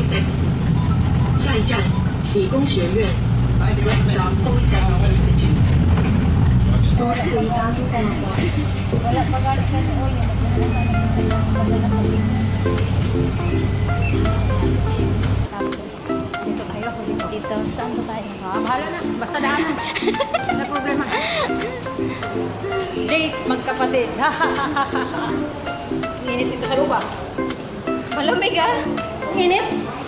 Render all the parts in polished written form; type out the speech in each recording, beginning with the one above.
下一站，理工学院。Next stop, Polytechnic Institute. Wala pa galit ka sa oil. Tapos, dito tayo. Dito, saan ba tayo? Bahala na. Basta daanan. Wala problema. Date, magkapatid. Init ito sa lupa. Malamig ah. Ang init.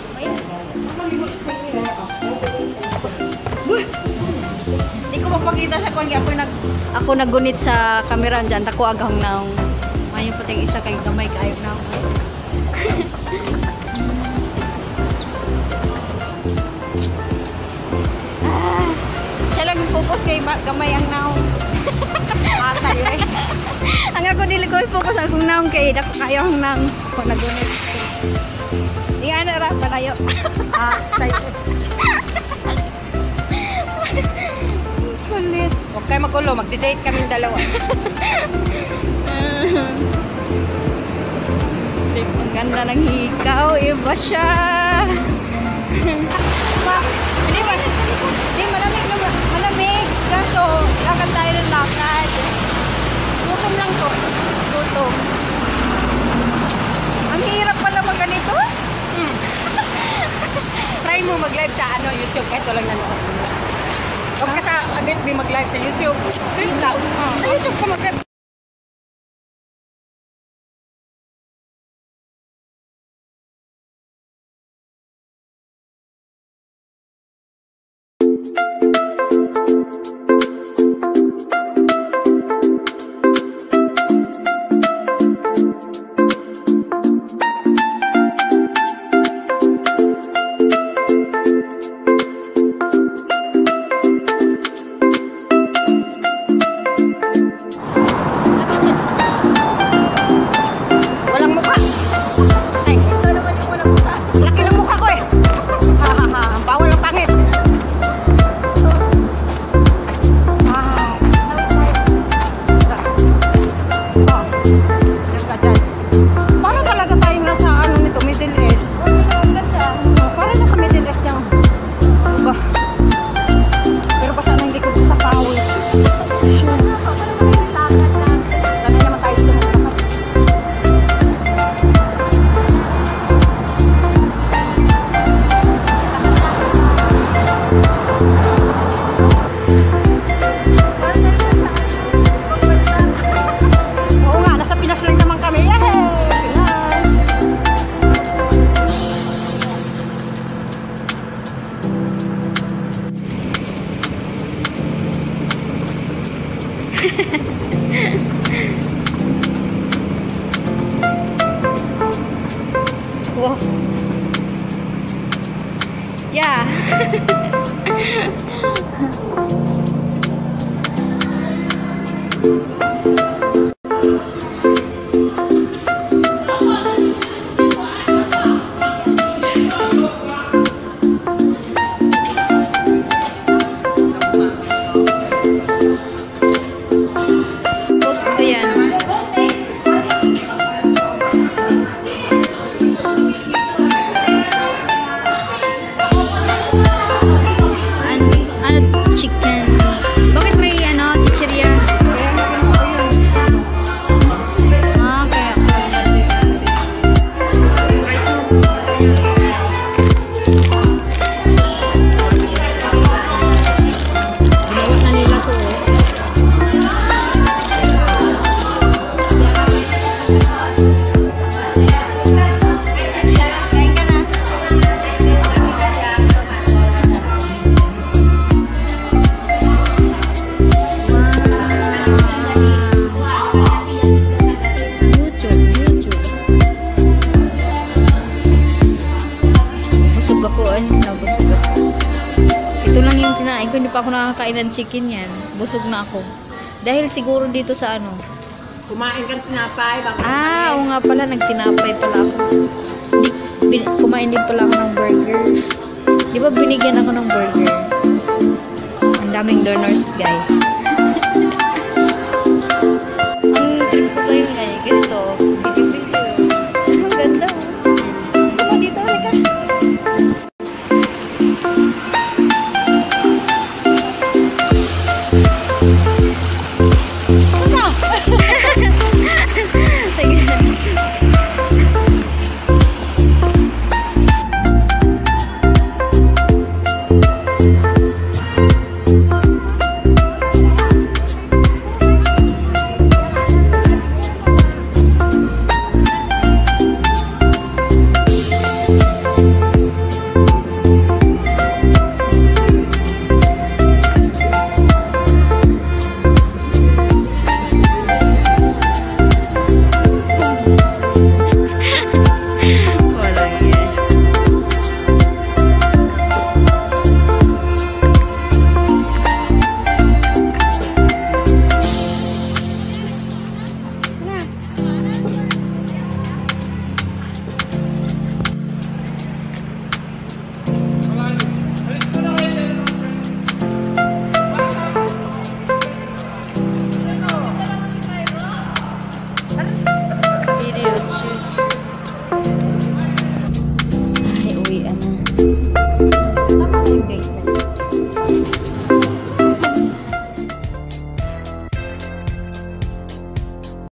Hindi ko mapakita sa kung ako nagunit sa kamera dyan. Ako agang naong. Ngayon pating isa kay gamay kayo na. Siya lang focus kay gamay ang naong. Kayo eh. Ang ako dili ko focus akong naong kay dako kayo ang naong. Ako nagunit. Di ano ra palayo. Tayo. Kulit. Huwag kayo magulo. Magdi-date kaming dalawa. Ang ganda ng hikaw. Iba siya. Hindi, malamig na. Malamig. Kaso, lakad tayo ng lakad. Gutom lang to. Gutom. Ang hirap pala mag ganito. Try mo mag-live sa YouTube kahit walang nanonood. Huwag ka sa abit mag-live sa YouTube. Trip lang. Sa YouTube ka mag-live. Wow. Yeah. Ko, hindi pa ako nakakain ng chicken yan. Busog na ako. Dahil siguro dito sa ano. Kumain ka ng tinapay. Oo nga pala. Nagtinapay pala ako. Kumain din pala ako ng burger. Di ba binigyan ako ng burger? Ang daming donors, guys.